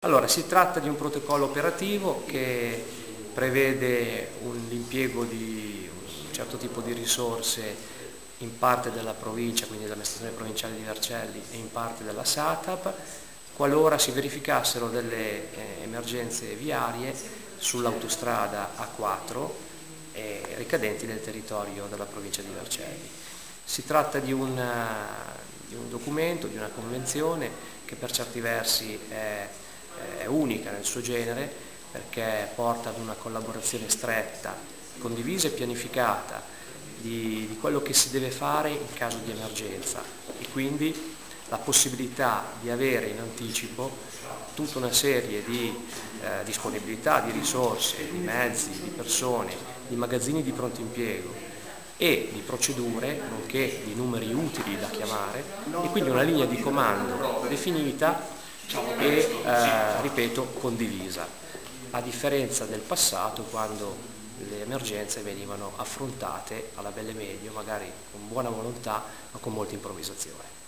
Allora, si tratta di un protocollo operativo che prevede l'impiego di un certo tipo di risorse in parte della provincia, quindi dell'amministrazione provinciale di Vercelli, e in parte della SATAP, qualora si verificassero delle emergenze viarie sull'autostrada A4 ricadenti nel territorio della provincia di Vercelli. Si tratta di un documento, di una convenzione che per certi versi è unica nel suo genere, perché porta ad una collaborazione stretta, condivisa e pianificata di quello che si deve fare in caso di emergenza, e quindi la possibilità di avere in anticipo tutta una serie di disponibilità di risorse, di mezzi, di persone, di magazzini di pronto impiego e di procedure, nonché di numeri utili da chiamare, e quindi una linea di comando definita e, ripeto, condivisa, a differenza del passato, quando le emergenze venivano affrontate alla belle meglio, magari con buona volontà ma con molta improvvisazione.